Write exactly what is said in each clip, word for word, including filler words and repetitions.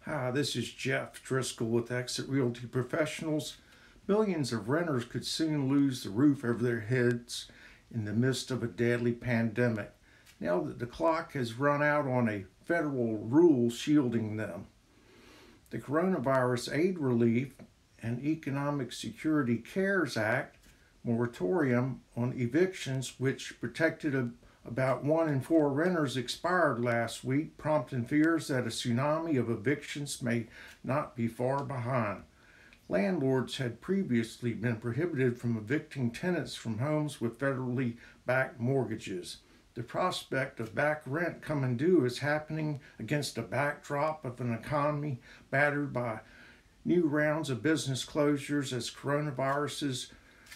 Hi, this is Jeff Driscoll with Exit Realty Professionals. Millions of renters could soon lose the roof over their heads in the midst of a deadly pandemic, now that the clock has run out on a federal rule shielding them. The Coronavirus Aid Relief and Economic Security CARES Act moratorium on evictions, which protected a about one in four renters, expired last week, prompting fears that a tsunami of evictions may not be far behind. Landlords had previously been prohibited from evicting tenants from homes with federally backed mortgages. The prospect of back rent coming due is happening against a backdrop of an economy battered by new rounds of business closures as coronaviruses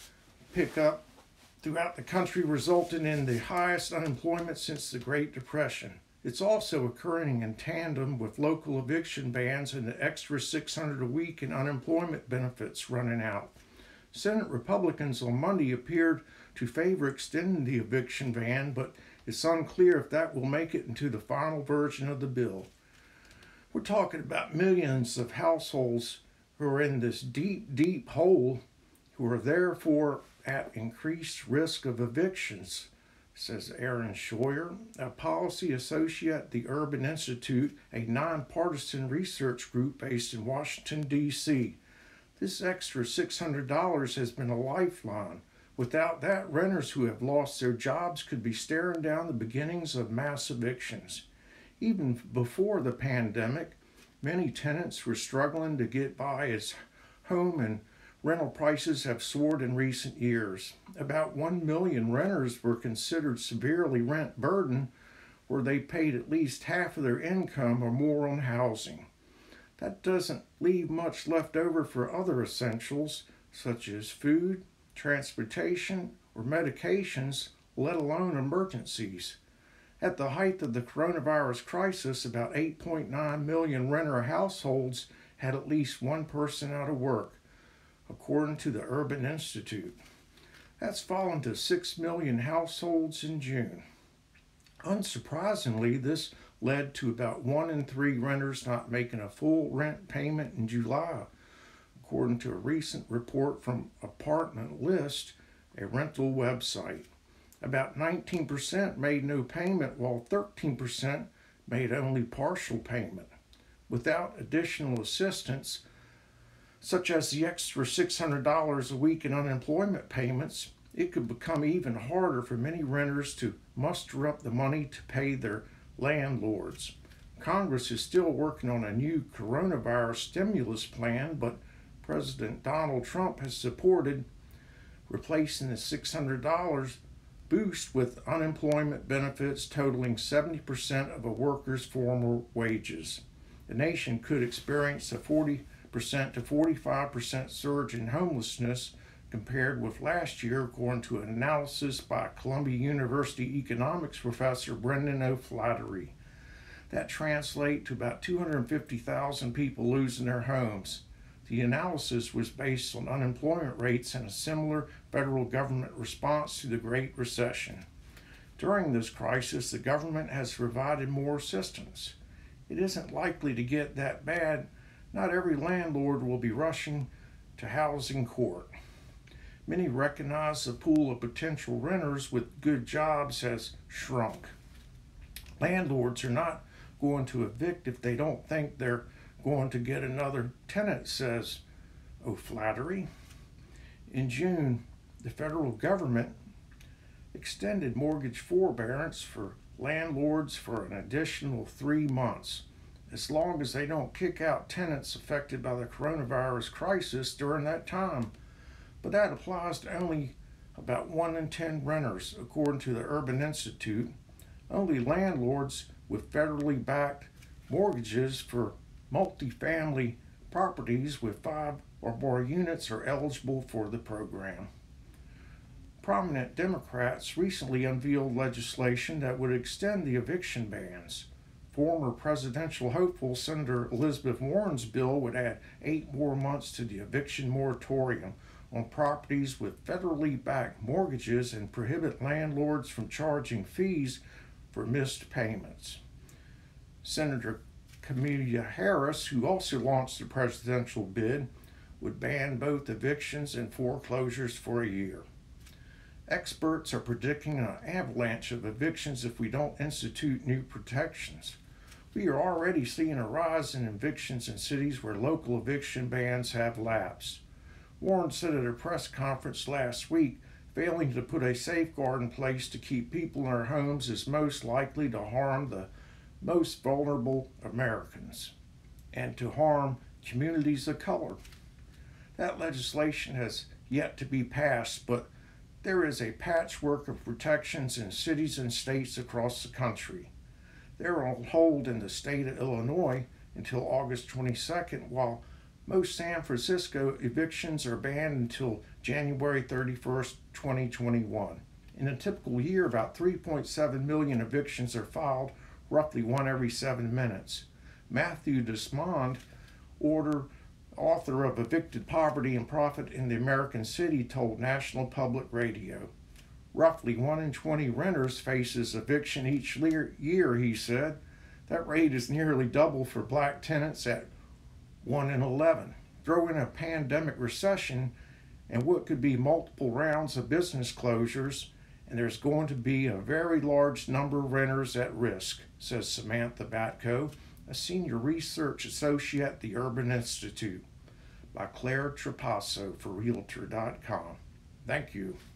pick up throughout the country, resulting in the highest unemployment since the Great Depression. It's also occurring in tandem with local eviction bans and the extra six hundred dollars a week in unemployment benefits running out. Senate Republicans on Monday appeared to favor extending the eviction ban, but it's unclear if that will make it into the final version of the bill. We're talking about millions of households who are in this deep, deep hole, who are therefore at increased risk of evictions, says Aaron Scheuer, a policy associate at the Urban Institute, a nonpartisan research group based in Washington, D C This extra six hundred dollars has been a lifeline. Without that, renters who have lost their jobs could be staring down the beginnings of mass evictions. Even before the pandemic, many tenants were struggling to get by as home and rental prices have soared in recent years. About one million renters were considered severely rent burdened, where they paid at least half of their income or more on housing. That doesn't leave much left over for other essentials such as food, transportation, or medications, let alone emergencies. At the height of the coronavirus crisis, about eight point nine million renter households had at least one person out of work, according to the Urban Institute. That's fallen to six million households in June. Unsurprisingly, this led to about one in three renters not making a full rent payment in July, according to a recent report from Apartment List, a rental website. About nineteen percent made no payment, while thirteen percent made only partial payment. Without additional assistance, such as the extra six hundred dollars a week in unemployment payments, it could become even harder for many renters to muster up the money to pay their landlords. Congress is still working on a new coronavirus stimulus plan, but President Donald Trump has supported replacing the six hundred dollars boost with unemployment benefits totaling seventy percent of a worker's former wages. The nation could experience a forty percent to forty-five percent surge in homelessness compared with last year, according to an analysis by Columbia University economics professor Brendan O'Flaherty. That translates to about two hundred fifty thousand people losing their homes. The analysis was based on unemployment rates and a similar federal government response to the Great Recession. During this crisis, the government has provided more assistance. It isn't likely to get that bad. Not every landlord will be rushing to housing court. Many recognize the pool of potential renters with good jobs has shrunk. Landlords are not going to evict if they don't think they're going to get another tenant, says O'Flaherty. In June, the federal government extended mortgage forbearance for landlords for an additional three months. As long as they don't kick out tenants affected by the coronavirus crisis during that time. But that applies to only about one in ten renters, according to the Urban Institute. Only landlords with federally backed mortgages for multifamily properties with five or more units are eligible for the program. Prominent Democrats recently unveiled legislation that would extend the eviction bans. Former presidential hopeful Senator Elizabeth Warren's bill would add eight more months to the eviction moratorium on properties with federally backed mortgages and prohibit landlords from charging fees for missed payments. Senator Kamala Harris, who also launched the presidential bid, would ban both evictions and foreclosures for a year. Experts are predicting an avalanche of evictions if we don't institute new protections. We are already seeing a rise in evictions in cities where local eviction bans have lapsed. Warren said at a press conference last week, failing to put a safeguard in place to keep people in their homes is most likely to harm the most vulnerable Americans and to harm communities of color. That legislation has yet to be passed, but there is a patchwork of protections in cities and states across the country. They're on hold in the state of Illinois until August twenty-second, while most San Francisco evictions are banned until January thirty-first, twenty twenty-one. In a typical year, about three point seven million evictions are filed, roughly one every seven minutes. Matthew Desmond, order, author of Evicted Poverty and Profit in the American City, told National Public Radio. Roughly one in twenty renters faces eviction each year, he said. That rate is nearly double for black tenants at one in eleven. Throw in a pandemic recession and what could be multiple rounds of business closures, and there's going to be a very large number of renters at risk, says Samantha Batko, a senior research associate at the Urban Institute. By Claire Trapasso for Realtor dot com. Thank you.